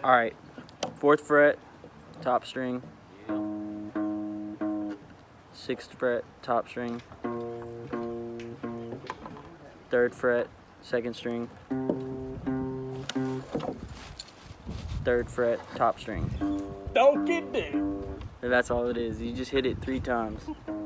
All right, 4th fret, top string. 6th fret, top string. 3rd fret, 2nd string. 3rd fret, top string. Don't get it. And that's all it is. You just hit it 3 times.